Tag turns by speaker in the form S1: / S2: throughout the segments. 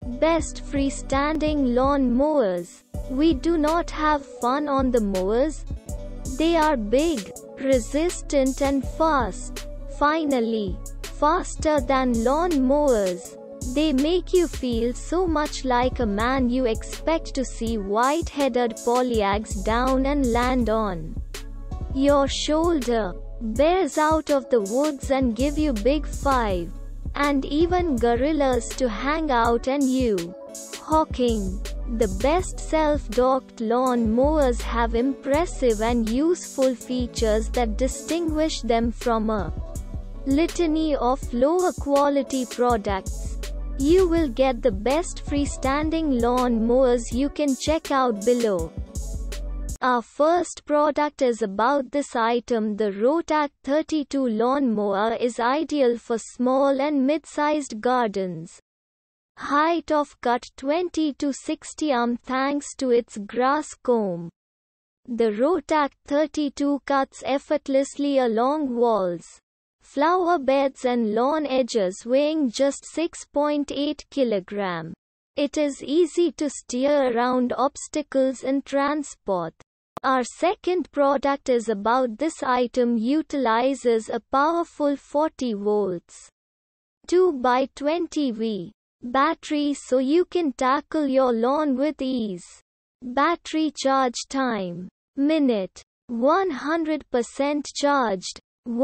S1: Best freestanding lawn mowers. We do not have fun on the mowers. They are big, resistant and fast. Finally, faster than lawn mowers. They make you feel so much like a man you expect to see white-headed polyags down and land on your shoulder. Bears out of the woods and give you big five. And even gorillas to hang out and you. Hawking. The best self-docked lawn mowers have impressive and useful features that distinguish them from a litany of lower quality products. You will get the best freestanding lawn mowers. You can check out below. Our first product is about this item. The Rotac 32 lawn mower is ideal for small and mid-sized gardens. Height of cut 20 to 60 thanks to its grass comb. The Rotac 32 cuts effortlessly along walls, flower beds and lawn edges, weighing just 6.8 kg. It is easy to steer around obstacles in transport. Our second product is about this item. Utilizes a powerful 40 volts 2x20V battery so you can tackle your lawn with ease. Battery charge time: minute 100% charged.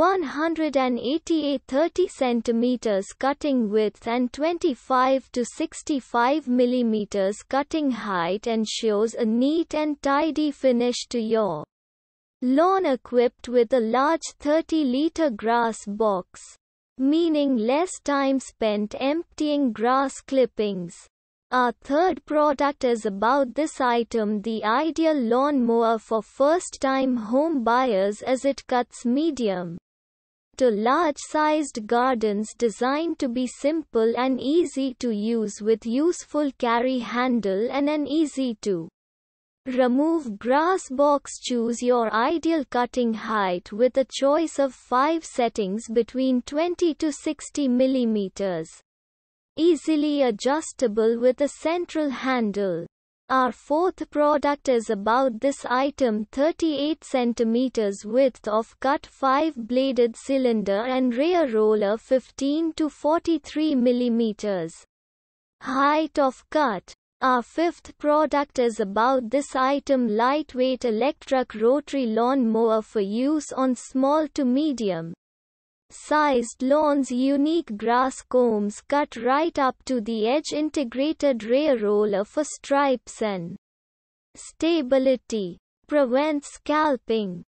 S1: 188 30 cm cutting width and 25 to 65 mm cutting height ensures a neat and tidy finish to your lawn. Equipped with a large 30-liter grass box, meaning less time spent emptying grass clippings. Our third product is about this item. The ideal lawn mower for first-time home buyers as it cuts medium to large-sized gardens, designed to be simple and easy to use with useful carry handle and an easy to remove grass box. Choose your ideal cutting height with a choice of 5 settings between 20 to 60 mm. Easily adjustable with a central handle. Our fourth product is about this item. 38 cm width of cut 5-bladed cylinder and rear roller 15 to 43 mm. Height of cut. Our fifth product is about this item. Lightweight electric rotary lawn mower for use on small to medium sized lawns. Unique grass combs cut right up to the edge. Integrated rear roller for stripes and stability. Prevents scalping.